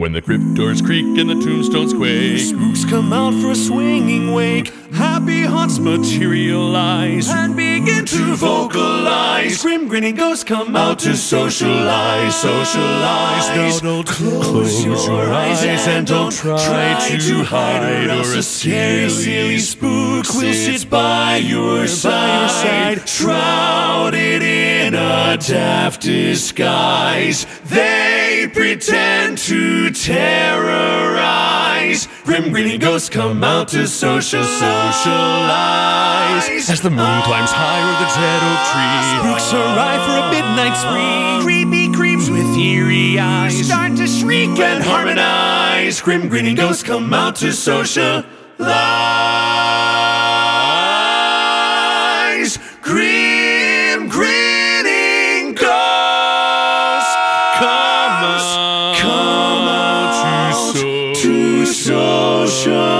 When the crypt doors creak and the tombstones quake, spooks come out for a swinging wake. happy haunts materialize And begin to vocalize. Grim grinning ghosts come out to socialize. Now don't close your eyes and don't try to hide, or a scary silly spook will sit by your side, shrouded in a daft disguise. They pretend to terrorize. Grim grinning ghosts come out to socialize. As the moon climbs high o'er the dead oak tree, Spooks arrive for a midnight spree. creepy creeps with eerie eyes Start to shriek and harmonize. Grim grinning ghosts come out to socialize. Grim grinning ghosts come out to socialize.